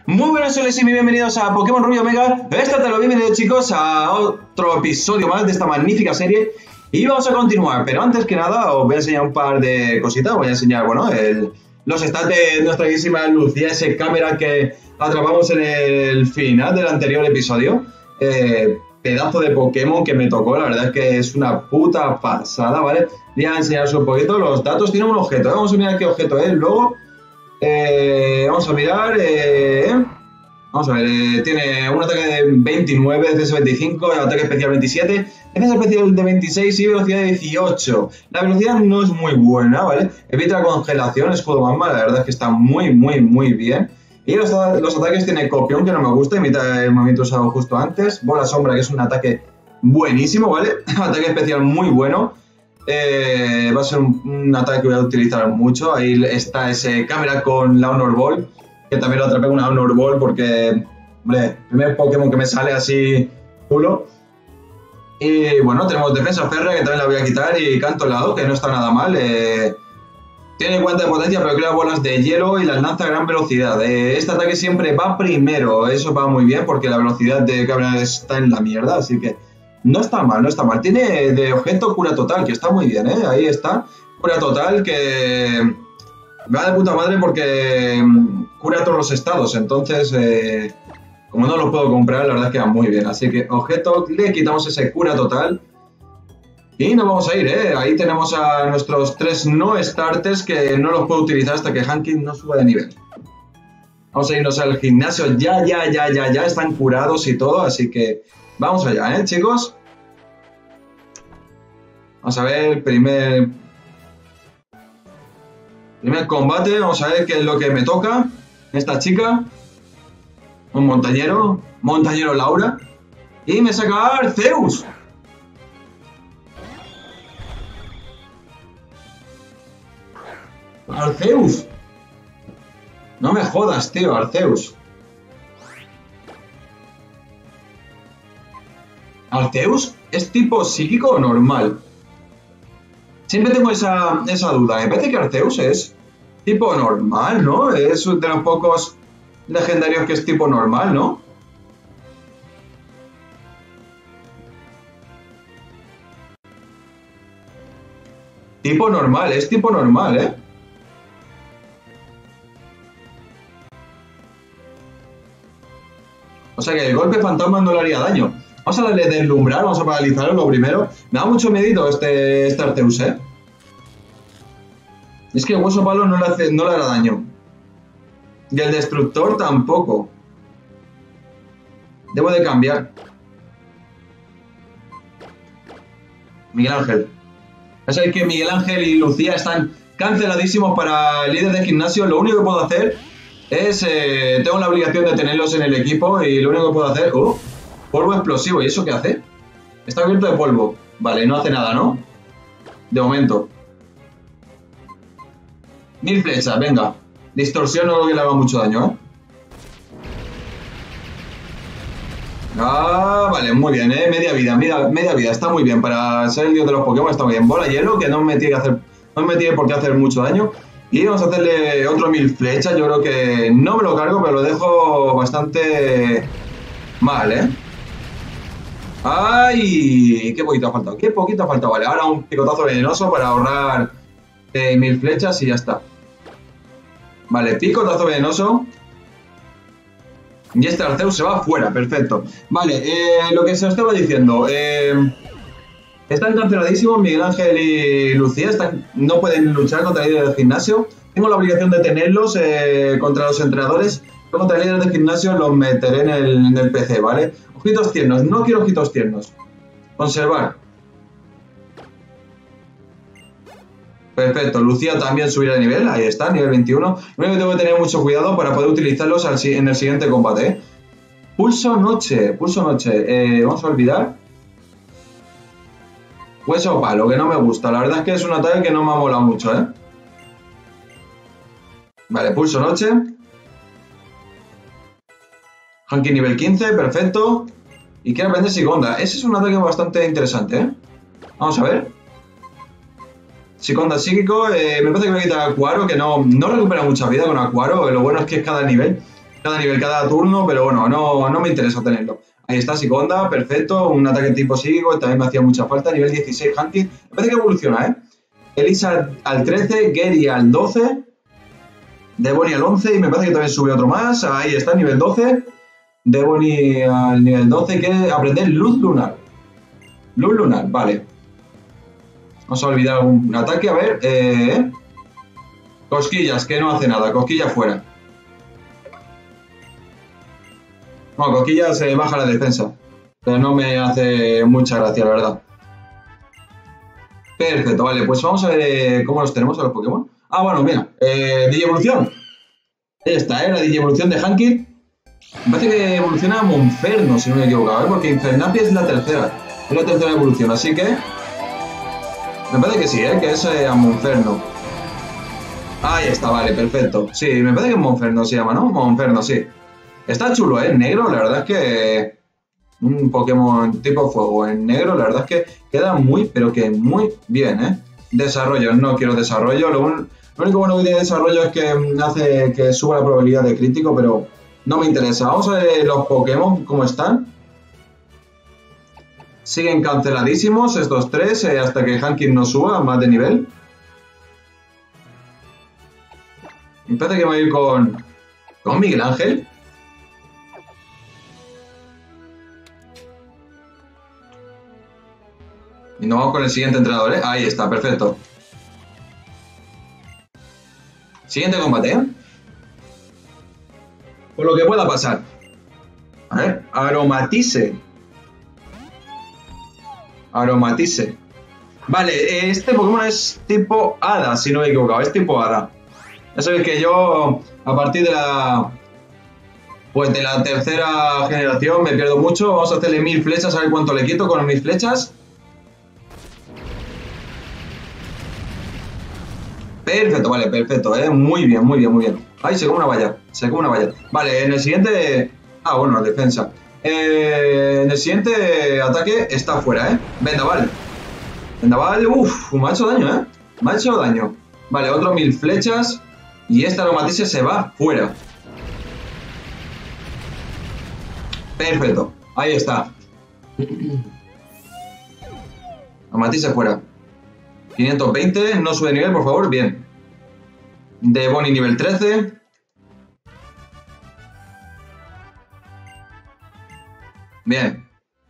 Muy buenas soles y bienvenidos a Pokémon Rubí Omega. Esta tarde bienvenidos chicos a otro episodio más de esta magnífica serie. Y vamos a continuar, pero antes que nada os voy a enseñar un par de cositas. Voy a enseñar, bueno, los stats de nuestra queridísima Lucía, ese cámara que atrapamos en el final del anterior episodio. Pedazo de Pokémon que me tocó, la verdad es que es una puta pasada, ¿vale? Voy a enseñaros un poquito los datos. Tiene un objeto, ¿eh? Vamos a mirar qué objeto es luego. Vamos a mirar. Vamos a ver, tiene un ataque de 29, defensa 25, ataque especial 27, defensa especial de 26 y velocidad de 18. La velocidad no es muy buena, ¿vale? Evita la congelación, escudo magma, la verdad es que está muy bien. Y los ataques tiene copión, que no me gusta, imita el movimiento usado justo antes. Bola sombra, que es un ataque buenísimo, ¿vale? Ataque especial muy bueno. Va a ser un ataque que voy a utilizar mucho. Ahí está ese cámara con la Honor Ball, que también lo atrapé con una Honor Ball porque, hombre, el primer Pokémon que me sale así chulo. Y bueno, tenemos defensa férrea, que también la voy a quitar, y canto helado, que no está nada mal. Tiene cuenta de potencia, pero crea bolas de hielo y las lanza a gran velocidad. Este ataque siempre va primero, eso va muy bien porque la velocidad de cámara está en la mierda, así que no está mal, no está mal. Tiene de objeto cura total, que está muy bien, ¿eh? Ahí está, cura total, que va de puta madre porque cura todos los estados. Entonces, como no lo puedo comprar, la verdad es que va muy bien. Así que objeto, le quitamos ese cura total y nos vamos a ir, ¿eh? Ahí tenemos a nuestros 3 no starters que no los puedo utilizar hasta que Hankin no suba de nivel. Vamos a irnos al gimnasio, ya están curados y todo, así que vamos allá, ¿eh, chicos? Vamos a ver, primer combate, vamos a ver qué es lo que me toca. Esta chica, un montañero Laura, y me saca Arceus. Arceus. No me jodas, tío, Arceus. ¿Arceus es tipo psíquico o normal? Siempre tengo esa duda. Me parece que Arceus es tipo normal, ¿no? Es de los pocos legendarios que es tipo normal, ¿no? Tipo normal, es tipo normal, ¿eh? O sea que el golpe fantasma no le haría daño. Vamos a darle deslumbrar, vamos a paralizarlo lo primero. Me da mucho miedito este Arceus, ¿eh? Es que el hueso palo no le hará daño. Y el destructor tampoco. Debo de cambiar. Miguel Ángel. Ya sabéis que Miguel Ángel y Lucía están canceladísimos para el líder de gimnasio. Lo único que puedo hacer es... tengo la obligación de tenerlos en el equipo y lo único que puedo hacer... polvo explosivo. ¿Y eso qué hace? Está cubierto de polvo. Vale, no hace nada, ¿no? De momento. 1000 flechas, venga. Distorsión no creo que le haga mucho daño, ¿eh? Ah, vale, muy bien, ¿eh? Media vida. Está muy bien. Para ser el dios de los Pokémon está muy bien. Bola hielo, que no me tiene por qué hacer mucho daño. Y vamos a hacerle otro 1000 flechas. Yo creo que no me lo cargo, pero lo dejo bastante mal, ¿eh? ¡Ay! ¡Qué poquito ha faltado! ¡Qué poquito ha faltado! Vale, ahora un picotazo venenoso para ahorrar 1000 flechas y ya está. Vale, picotazo venenoso. Y este Arceus se va fuera, perfecto. Vale, lo que se os estaba diciendo. Están canceladísimos Miguel Ángel y Lucía. No pueden luchar contra el líder del gimnasio. Tengo la obligación de tenerlos contra los entrenadores. Contra el líder del gimnasio los meteré en el PC, ¿vale? Ojitos tiernos, no quiero ojitos tiernos. Conservar. Perfecto, Lucía también subirá de nivel, ahí está, nivel 21. Lo único que tengo que tener mucho cuidado para poder utilizarlos en el siguiente combate, ¿eh? Pulso noche. Vamos a olvidar. Hueso palo, que no me gusta. La verdad es que es un ataque que no me ha molado mucho, ¿eh? Vale, pulso noche. Hanky nivel 15, perfecto. Y quiere aprender Sikonda. Ese es un ataque bastante interesante, ¿eh? Vamos a ver. Sikonda psíquico, me parece que voy a quitar a Aquaro, que no recupera mucha vida con Aquaro. Lo bueno es que es cada nivel. cada nivel, cada turno, pero bueno, no me interesa tenerlo. Ahí está, Psiconda, perfecto, un ataque tipo psíquico, también me hacía mucha falta, nivel 16, Hankit, me parece que evoluciona, ¿eh? Elisa al 13, Gary al 12, Devoni al 11 y me parece que también sube otro más, ahí está, nivel 12, Devoni al nivel 12, quiere aprender Luz Lunar. Luz Lunar, vale. Vamos a olvidar algún ataque, a ver, Cosquillas, que no hace nada, cosquillas fuera. Bueno, cosquillas se baja la defensa, pero no me hace mucha gracia, la verdad. Perfecto, vale, pues vamos a ver cómo los tenemos a los Pokémon. Ah, bueno, mira, Digievolución. Ahí está, la Digievolución de Hankit. Me parece que evoluciona a Monferno, si no me he equivocado, porque Infernape es la tercera. Es la tercera evolución, así que... Me parece que sí, que es a Monferno. Ahí está, vale, perfecto. Sí, me parece que Monferno se llama, ¿no? Monferno, sí. Está chulo, ¿eh? Negro, la verdad es que... Un Pokémon tipo fuego en negro, la verdad es que queda muy, pero que muy bien, ¿eh? Desarrollo, no quiero desarrollo. Lo único bueno que tiene desarrollo es que hace que suba la probabilidad de crítico, pero no me interesa. Vamos a ver los Pokémon, cómo están. Siguen canceladísimos estos tres hasta que Hankit no suba más de nivel. Me parece que me voy a ir con Miguel Ángel. Y nos vamos con el siguiente entrenador, ¿eh? Ahí está, perfecto. Siguiente combate, ¿eh? Por lo que pueda pasar. A ver, Aromatice. Aromatice. Vale, este Pokémon es tipo Hada, si no me he equivocado. Es tipo Hada. Ya sabéis que yo, a partir de la... Pues de la tercera generación me pierdo mucho. Vamos a hacerle 1000 flechas, a ver cuánto le quito con 1000 flechas. Perfecto, vale, perfecto, muy bien, muy bien, muy bien. Ay, se come una valla, se come una valla. Vale, en el siguiente... Ah, bueno, defensa. En el siguiente ataque está fuera, Vendaval. Vendaval, uff, me ha hecho daño, Me ha hecho daño. Vale, otro 1000 flechas. Y esta Aromatice se va fuera. Perfecto, ahí está. Aromatice fuera. 520, no sube de nivel, por favor, bien. Devoni nivel 13. Bien.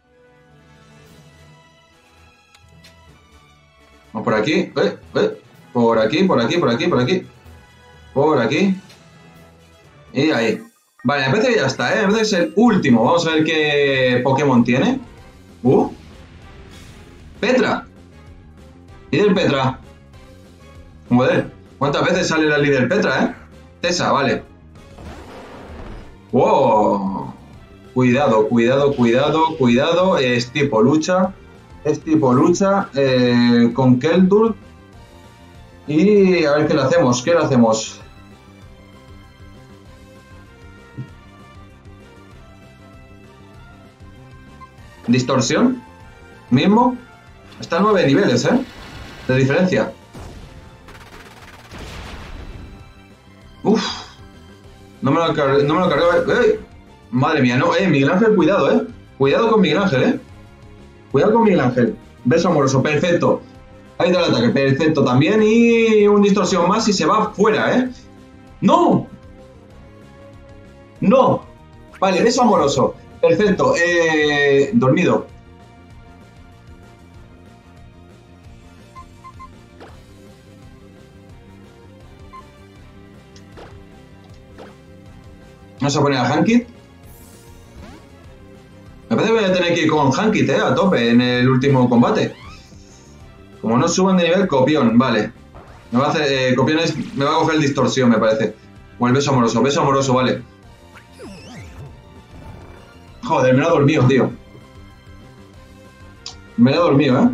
Vamos por aquí. Por aquí, por aquí, por aquí, por aquí. Por aquí. Y ahí. Vale, me parece que ya está, Me parece que es el último. Vamos a ver qué Pokémon tiene. Petra. Líder Petra. Joder. ¿Cuántas veces sale la líder Petra, Tessa, vale. Wow. Cuidado, cuidado, cuidado, cuidado. Es tipo lucha. Es tipo lucha con Keldul. Y a ver qué le hacemos. ¿Qué le hacemos? Distorsión. Mismo. Está a 9 niveles, de diferencia. Uf. No me lo cargaba. Madre mía, no. Miguel Ángel, cuidado, Cuidado con Miguel Ángel, Cuidado con Miguel Ángel. Beso amoroso, perfecto. Ahí está el ataque, perfecto también. Y un distorsión más y se va fuera, ¡No! ¡No! Vale, beso amoroso. Perfecto. Dormido. Vamos a poner a Hankit. Me parece que voy a tener que ir con Hankit, a tope en el último combate. Como no suban de nivel, copión, vale. Me va a hacer, copiones, me va a coger el distorsión, me parece. O el beso amoroso, vale. Joder, me lo ha dormido, tío. Me lo ha dormido,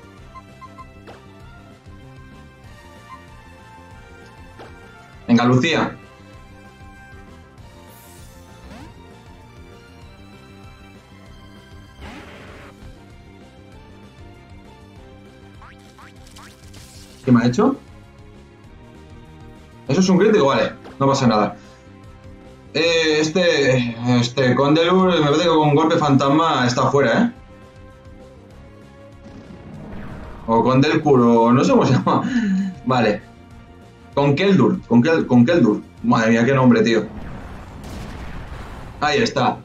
Venga, Lucía. ¿Qué me ha hecho? Eso es un crítico, vale. No pasa nada. Este Condelur, me parece que con golpe fantasma está fuera, ¿eh? O Condelcur, o no sé cómo se llama. Vale. Con Keldur, con Keldur. Madre mía, qué nombre, tío. Ahí está.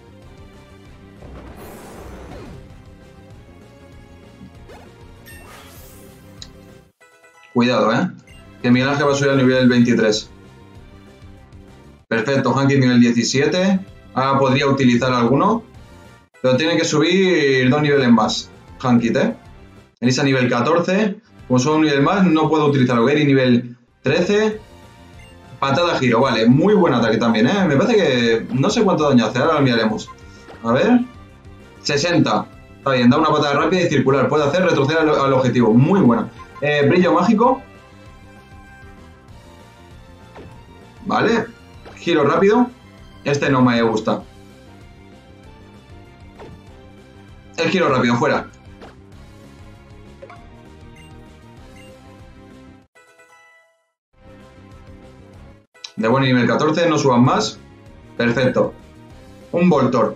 Cuidado, ¿eh? Que Miguel Ángel va a subir al nivel 23. Perfecto, Hanky nivel 17. Ahora podría utilizar alguno. Pero tiene que subir 2 niveles más. Hanky, ¿eh? Elisa nivel 14. Como solo un nivel más, no puedo utilizarlo. Gary nivel 13. Patada giro, vale. Muy buen ataque también, ¿eh? Me parece que... No sé cuánto daño hace, ahora lo miraremos. A ver... 60. Está bien, da una patada rápida y circular. Puede hacer retroceder al objetivo. Muy buena. Brillo mágico. Vale. Giro rápido. Este no me gusta. El giro rápido, fuera. De buen nivel 14, no suban más. Perfecto. Un Voltor.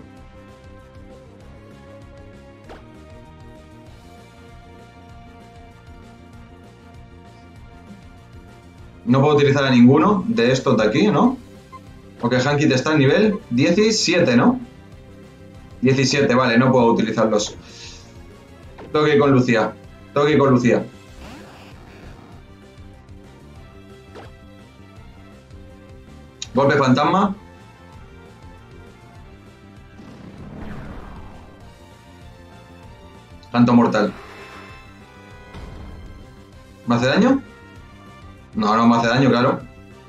No puedo utilizar a ninguno de estos de aquí, ¿no? Porque Hankit está en nivel 17, ¿no? 17, vale, no puedo utilizarlos. Tengo que ir con Lucía. Tengo que ir con Lucía. Golpe fantasma. Canto mortal. ¿Me hace daño? No, no me hace daño, claro.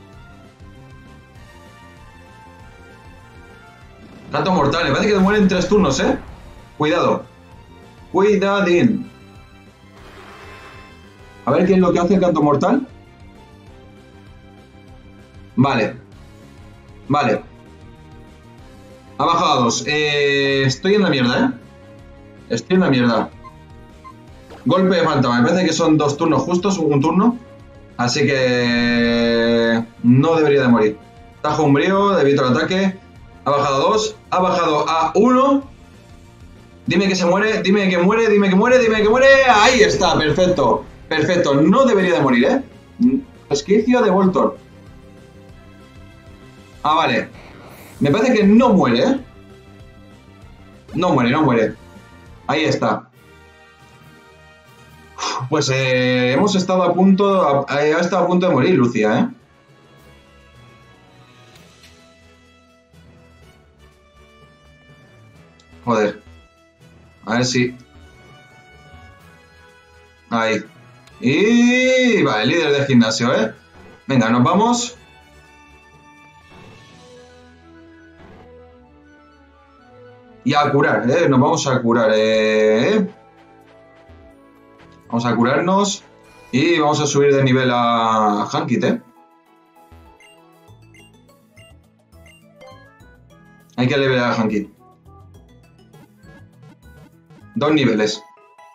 Canto mortal, me parece que muere en 3 turnos, ¿eh? Cuidado. Cuidadín. A ver qué es lo que hace el canto mortal. Vale. Vale. Ha bajado a 2. Estoy en la mierda, ¿eh? Estoy en la mierda. Golpe de fantasma. Me parece que son 2 turnos justos, un turno. Así que... no debería de morir. Tajo umbrío, evito el ataque. Ha bajado a 2. Ha bajado a 1. Dime que se muere, dime que muere, dime que muere, dime que muere. Ahí está, perfecto. Perfecto, no debería de morir, ¿eh? Resquicio de Voltor. Ah, vale. Me parece que no muere, ¿eh? No muere, no muere. Ahí está. Pues hemos estado a punto... Ha estado a punto de morir, Lucía, ¿eh? Joder. A ver si... Ahí. Y... Vale, líder de gimnasio, ¿eh? Venga, nos vamos. Y a curar, ¿eh? Nos vamos a curar, Vamos a curarnos. Y vamos a subir de nivel a Hankit, ¿eh? Hay que levelar a Hankit. 2 niveles.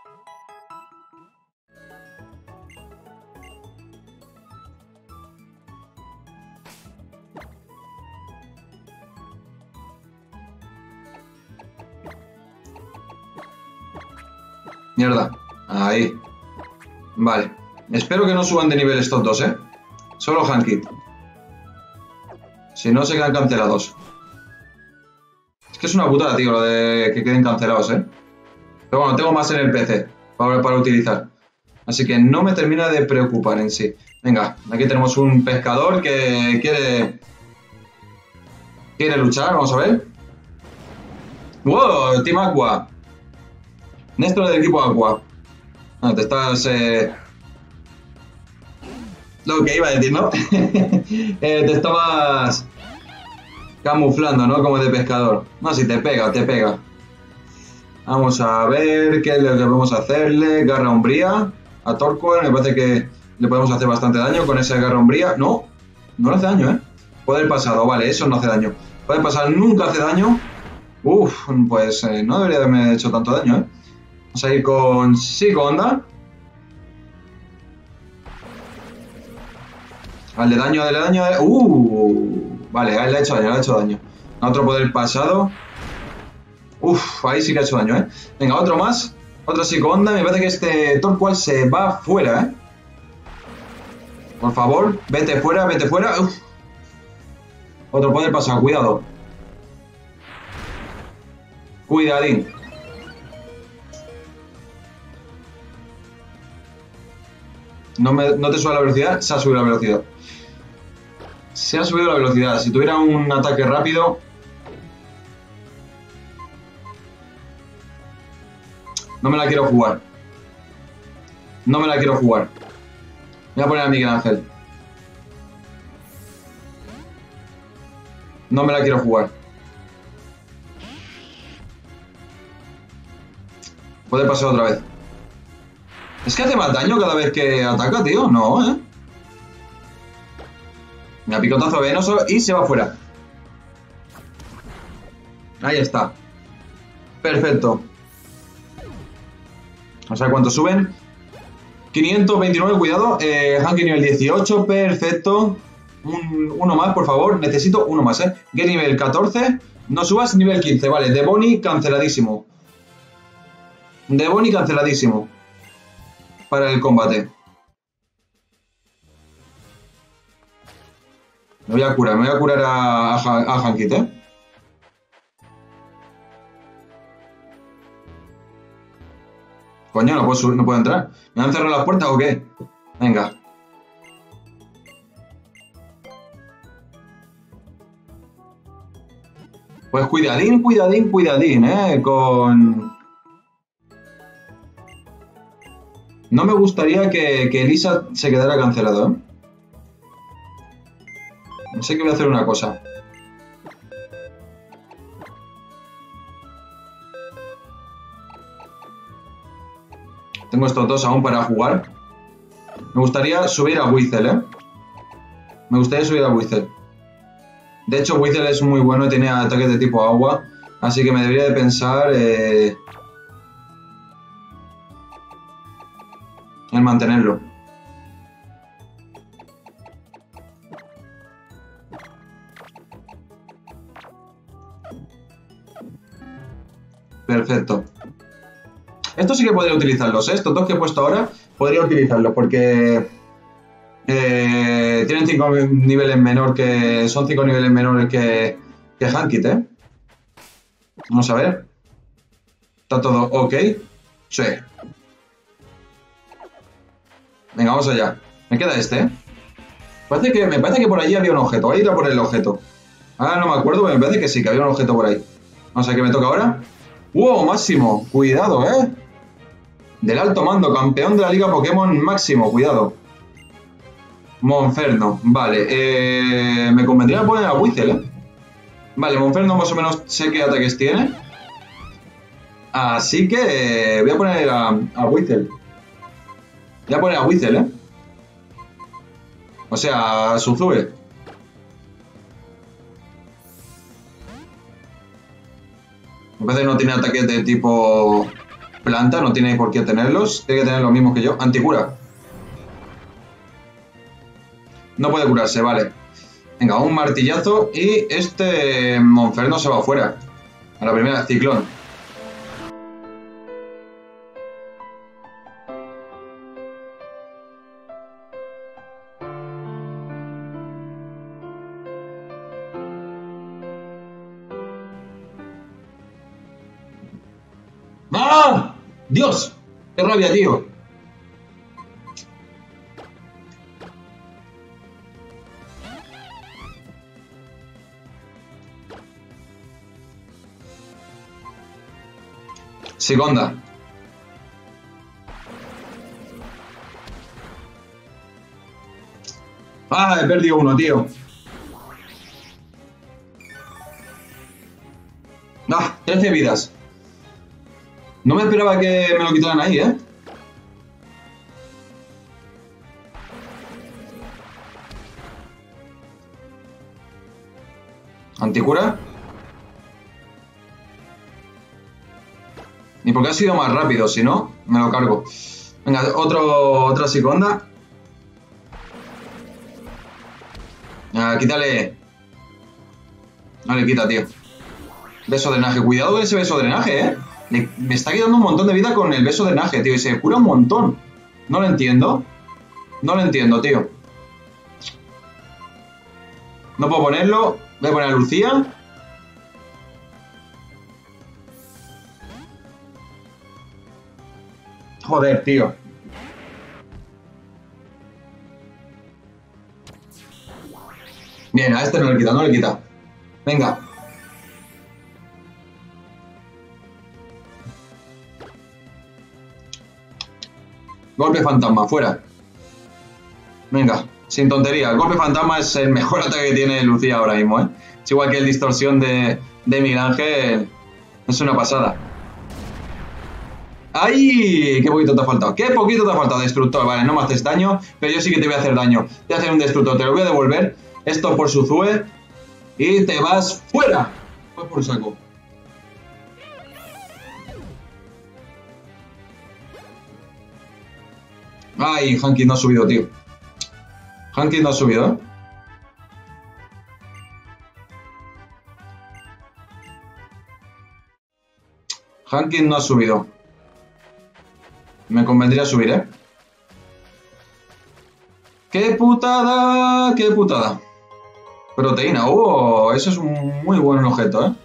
Mierda. Ahí. Vale. Espero que no suban de nivel estos dos, ¿eh? Solo Hankit. Si no, se quedan cancelados. Es que es una putada, tío, lo de que queden cancelados, ¿eh? Pero bueno, tengo más en el PC para utilizar. Así que no me termina de preocupar en sí. Venga, aquí tenemos un pescador que quiere luchar, vamos a ver. ¡Wow! Team Aqua. Néstor del equipo Aqua. Ah, te estás... Lo que iba a decir, ¿no? Te estabas camuflando, ¿no? Como de pescador. No, si te pega, te pega. Vamos a ver qué es lo que podemos hacerle. Garra umbría a Torquil. Me parece que le podemos hacer bastante daño con esa garra umbría. No, no le hace daño, ¿eh? Poder pasado, vale, eso no hace daño. Poder pasado nunca hace daño. Uf, pues no debería haberme hecho tanto daño, ¿eh? Vamos a ir con Psico-Onda. Dale daño, dale daño. Vale, le ha hecho daño, le ha hecho daño. Otro poder pasado. Uf, ahí sí que ha hecho daño, ¿eh? Venga, otro más. Otra psico-onda. Me parece que este Torqual se va fuera, ¿eh? Por favor, vete fuera, vete fuera. Uf. Otro poder pasado, cuidado. Cuidadín. No te sube la velocidad, se ha subido la velocidad. Se ha subido la velocidad. Si tuviera un ataque rápido... No me la quiero jugar. No me la quiero jugar. Voy a poner a Miguel Ángel. No me la quiero jugar. Puede pasar otra vez. ¿Es que hace más daño cada vez que ataca, tío? No, ¿eh? Mira, picotazo venoso y se va fuera. Ahí está. Perfecto. Vamos a ver cuánto suben. 529, cuidado. Hanky nivel 18, perfecto. Uno más, por favor. Necesito uno más, ¿eh? Get nivel 14. No subas nivel 15, vale. De Bonnie canceladísimo. De Bonnie canceladísimo. Para el combate. Me voy a curar a Hankit, ¿eh? Coño, no puedo entrar. ¿Me han cerrado las puertas o qué? Venga. Pues cuidadín, cuidadín, cuidadín, con... No me gustaría que Elisa se quedara cancelado, ¿eh? No sé que voy a hacer una cosa. Tengo estos dos aún para jugar. Me gustaría subir a Whistle, ¿eh? Me gustaría subir a Whistle. De hecho, Whistle es muy bueno y tiene ataques de tipo agua. Así que me debería de pensar en mantenerlo. Perfecto. Estos sí que podría utilizarlos, ¿eh? Estos dos que he puesto ahora, podría utilizarlos porque tienen 5 niveles menor que... Son 5 niveles menores que Hankit, ¿eh? Vamos a ver. ¿Está todo ok? Sí. Venga, vamos allá. Me queda este, ¿eh? Me parece que por allí había un objeto. Voy a ir a por el objeto. Ahora no me acuerdo, pero me parece que sí, que había un objeto por ahí. Vamos a ver qué me toca ahora. ¡Wow, Máximo! Cuidado, ¿eh? Del alto mando, campeón de la Liga Pokémon Máximo, cuidado. Monferno, vale. Me convendría poner a Whistle, ¿eh? Vale, Monferno más o menos sé qué ataques tiene. Así que voy a poner a Whistle. Voy a poner a Whistle, ¿eh? O sea, a Suzue. Me parece que no tiene ataques de tipo planta, no tiene por qué tenerlos. Tiene que tener los mismos que yo. Anticura. No puede curarse, vale. Venga, un martillazo y este Monferno se va afuera. A la primera, ciclón. ¡Ah! ¡Dios! ¡Qué rabia, tío! Segunda. ¡Ah! He perdido uno, tío. ¡Ah! 13 vidas. No me esperaba que me lo quitaran ahí, ¿eh? ¿Anticura? Ni porque ha sido más rápido, si no, me lo cargo. Venga, otra psiconda. Quítale. No le quita, tío. Beso de drenaje. Cuidado con ese beso de drenaje, me está quitando un montón de vida con el beso de drenaje, tío. Y se cura un montón. No lo entiendo. No lo entiendo, tío. No puedo ponerlo. Voy a poner a Lucía. Joder, tío. Bien, a este no le quita, no le quita. Venga. Golpe fantasma, fuera. Venga, sin tontería. El golpe fantasma es el mejor ataque que tiene Lucía ahora mismo, ¿eh? Es igual que el distorsión de Miguel Ángel. Es una pasada. ¡Ay! ¡Qué poquito te ha faltado! ¡Qué poquito te ha faltado! Destructor, vale, no me haces daño, pero yo sí que te voy a hacer daño. Te voy a hacer un destructor, te lo voy a devolver. Esto por su Zue. Y te vas fuera. Pues por saco. Ay, Hanky no ha subido, tío. Hanky no ha subido, ¿eh? Hanky no ha subido. Me convendría subir, ¿eh? ¡Qué putada! ¡Qué putada! Proteína. ¡Oh! Eso es un muy buen objeto, ¿eh?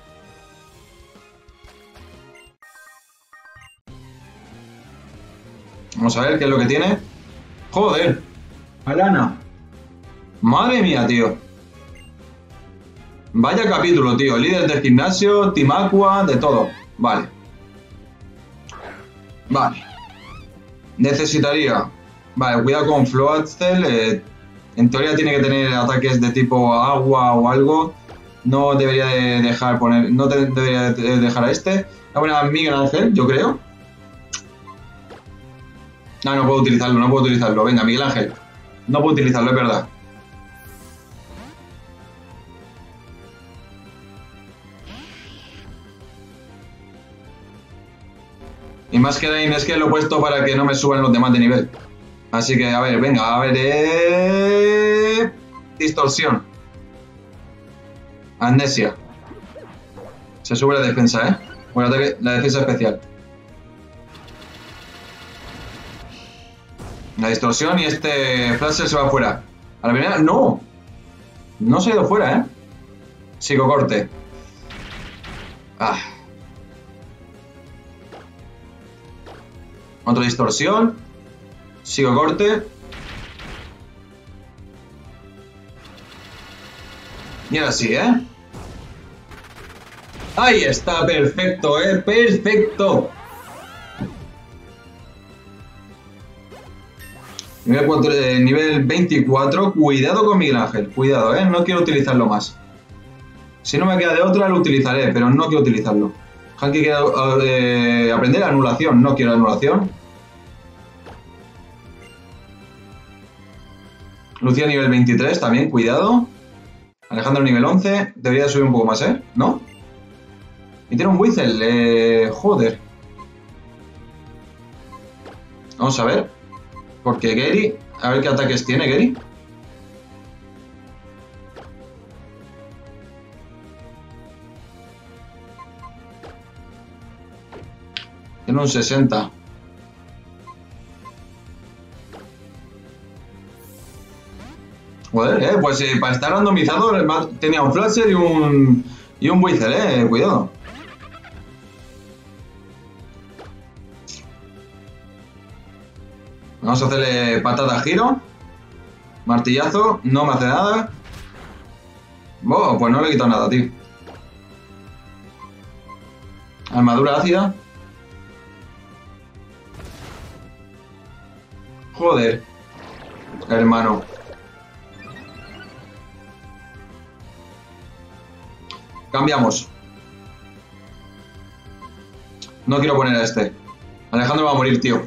Vamos a ver qué es lo que tiene. ¡Joder! ¡Alana! ¡Madre mía, tío! Vaya capítulo, tío. Líder del gimnasio, Team Aqua, de todo. Vale. Vale. Necesitaría... Vale, cuidado con Floatzel. En teoría tiene que tener ataques de tipo agua o algo. No debería de dejar poner... No debería de dejar a este. Voy a poner a Miguel Ángel, yo creo. No, no puedo utilizarlo, no puedo utilizarlo. Venga, Miguel Ángel. No puedo utilizarlo, es verdad. Y más que Rain es que lo he puesto para que no me suban los demás de nivel. Así que, a ver, venga, a ver... Distorsión. Amnesia. Se sube la defensa, ¿eh? Bueno, la defensa especial. La distorsión y este Flasher se va fuera. A la primera, ¡no! No se ha ido fuera, ¿eh? Psicocorte. Ah. Otra distorsión. Psicocorte. Y ahora sí, ¿eh? Ahí está, perfecto, perfecto. Nivel 24. Cuidado con Miguel Ángel, cuidado, no quiero utilizarlo más. Si no me queda de otra lo utilizaré, pero no quiero utilizarlo. Hanky quiere aprender anulación, no quiero anulación. Lucía nivel 23 también, cuidado. Alejandro nivel 11, debería subir un poco más, ¿no? Y tiene un Whistle, joder. Vamos a ver. Porque Gary, a ver qué ataques tiene Gary. Tiene un 60. Joder, pues para estar randomizado tenía un Flasher y un Whistle, cuidado. Vamos a hacerle patada giro. Martillazo, no me hace nada. Oh, pues no le he quitado nada, tío. Armadura ácida. Joder. Hermano. Cambiamos. No quiero poner a este. Alejandro va a morir, tío.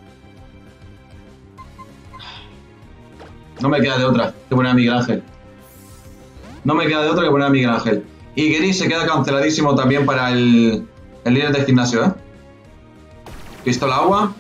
No me queda de otra que poner a Miguel Ángel. No me queda de otra que poner a Miguel Ángel. Y Gary se queda canceladísimo también para el líder del gimnasio, Pistola agua.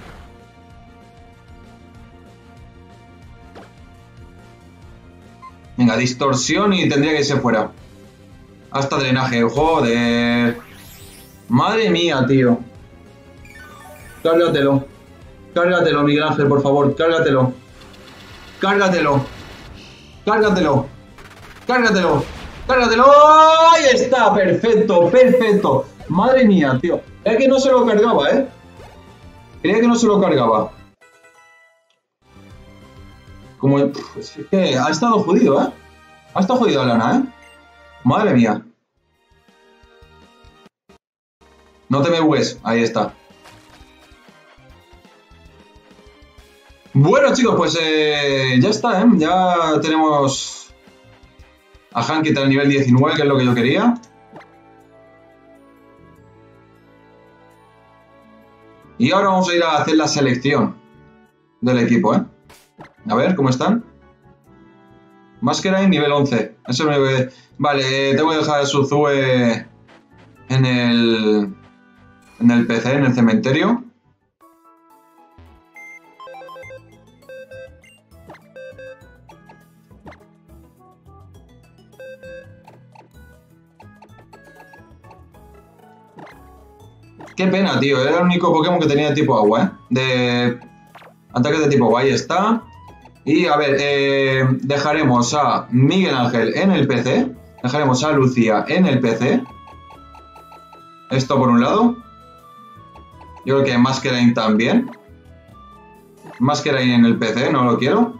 Venga, distorsión y tendría que irse fuera. Hasta drenaje, joder. Madre mía, tío. Cárgatelo. Cárgatelo, Miguel Ángel, por favor. Cárgatelo. Cárgatelo. Cárgatelo. Cárgatelo. Cárgatelo. Ahí está. Perfecto, perfecto. Madre mía, tío. Creía que no se lo cargaba, ¿eh? Creía que no se lo cargaba. Como... Es que ha estado jodido, ¿eh? Ha estado jodido Lana, ¿eh? Madre mía. No te me bugues. Ahí está. Bueno, chicos, pues ya está, ¿eh? Ya tenemos a Hankit al nivel 19, que es lo que yo quería. Y ahora vamos a ir a hacer la selección del equipo, ¿eh? A ver, ¿cómo están? Masquerain nivel 11. Eso me... Vale, tengo que dejar a Suzue en el PC, en el cementerio. Qué pena, tío. Era el único Pokémon que tenía de tipo agua, ¿eh? De ataques de tipo agua. Ahí está. Y a ver, dejaremos a Miguel Ángel en el PC. Dejaremos a Lucía en el PC. Esto por un lado. Yo creo que Masquerain también. Masquerain en el PC, no lo quiero.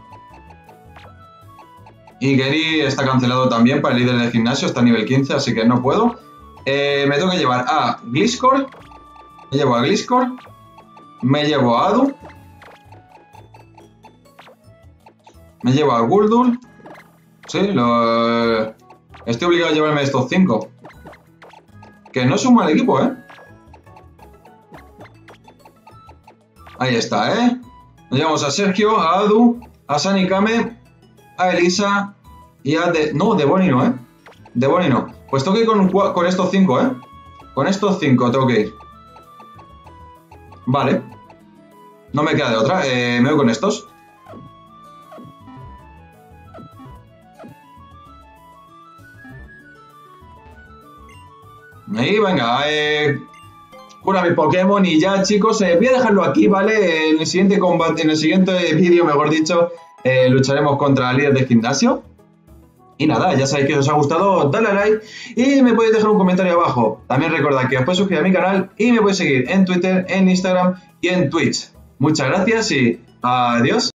Y Gary está cancelado también para el líder del gimnasio. Está a nivel 15, así que no puedo. Me tengo que llevar a Gliscor. Me llevo a Gliscor. Me llevo a Adu. Me llevo a Gurdul. Sí, estoy obligado a llevarme estos 5. Que no es un mal equipo, ¿eh? Ahí está, ¿eh? Nos llevamos a Sergio, a Adu, a Sanikame, a Elisa y a... No, Devoni no, ¿eh? Devoni no. Pues tengo que ir con estos 5, ¿eh? Con estos 5 tengo que ir. Vale. No me queda de otra. Me voy con estos. Y venga, cura mi Pokémon y ya, chicos, voy a dejarlo aquí, ¿vale? En el siguiente combate, en el siguiente vídeo, mejor dicho, lucharemos contra el líder del gimnasio. Y nada, ya sabéis que os ha gustado, dale a like y me podéis dejar un comentario abajo. También recordad que os podéis suscribir a mi canal y me podéis seguir en Twitter, en Instagram y en Twitch. Muchas gracias y adiós.